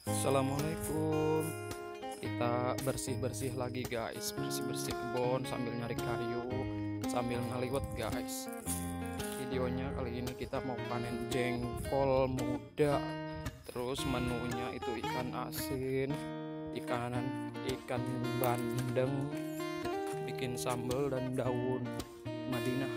Assalamualaikum. Kita bersih-bersih lagi guys, bersih-bersih kebun sambil nyari kayu, sambil ngaliwet guys. Videonya kali ini kita mau panen jengkol muda. Terus menunya itu ikan asin, ikan bandeng, bikin sambal dan daun Madinah.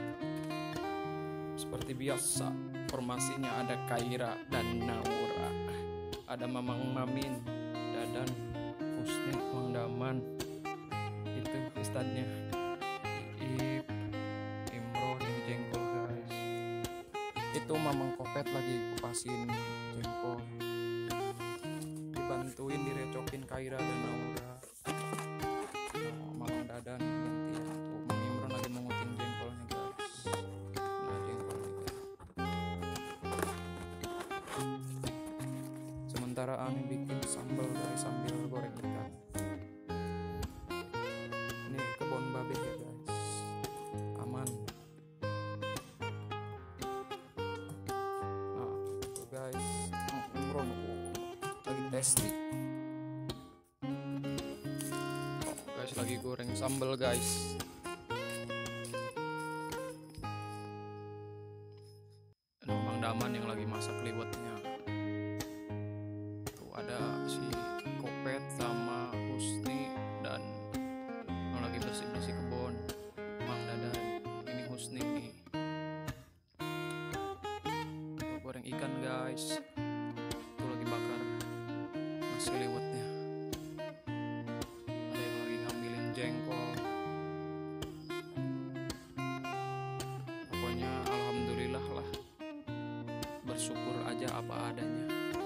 Seperti biasa, formasinya ada Kaira dan Naura, ada Mamang Mamin, Dadan, Husni, Mang Daman, itu ustadznya, Iip, Imron, ini jengkol guys. Itu Mamang Kopet lagi kupasin jengkol, dibantuin direcokin Kaira dan Naura. Mamang Dadan gantian tuh, Mang Imron lagi mengutin jengkolnya guys. Nah jengkolnya guys. Sementara Ani bikin sambal guys sambil goreng ikan. Ini kebun babe ya guys, aman. Nah itu guys, Imron lagi testing. Guys lagi goreng sambal guys. Ada Mang Daman yang lagi masak liwetnya. Ada si Kopet sama Husni dan yang lagi bersih-bersih kebun, Mang Dadan, ini Husni nih. Tuh, goreng ikan guys, tuh lagi bakar nasi liwetnya. Ada yang lagi ngambilin jengkol. Pokoknya alhamdulillah lah, bersyukur aja apa adanya.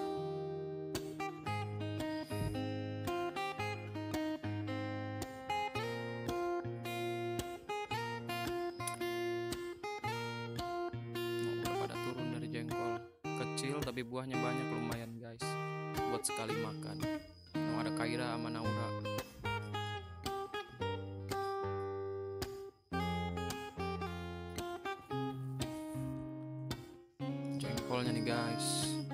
Jengkol kecil tapi buahnya banyak, lumayan guys buat sekali makan. Mau ada Kaira sama Naura. Jengkolnya nih guys.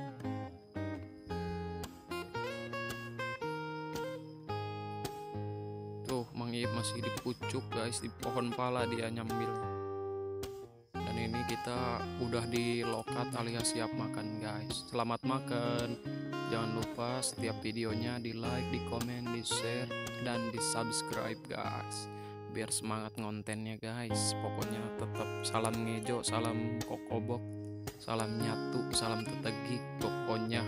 Tuh Mang Iip masih di pucuk guys, di pohon pala dia nyambil. Ini kita udah di lokat alias siap makan guys. Selamat makan. Jangan lupa setiap videonya di like, di komen, di share, dan di subscribe guys, biar semangat ngontennya guys. Pokoknya tetap salam ngejo, salam kokobok, salam nyatu, salam tetegik. Pokoknya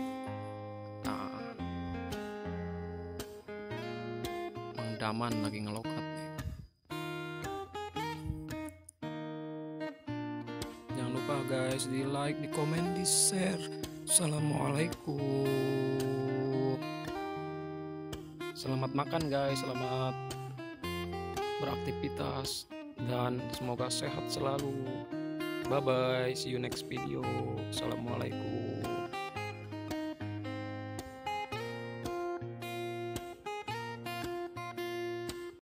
Mang Daman lagi ngelokat. Jangan lupa guys di like, di komen, di share. Assalamualaikum. Selamat makan guys, selamat beraktivitas, dan semoga sehat selalu. Bye bye, see you next video. Assalamualaikum.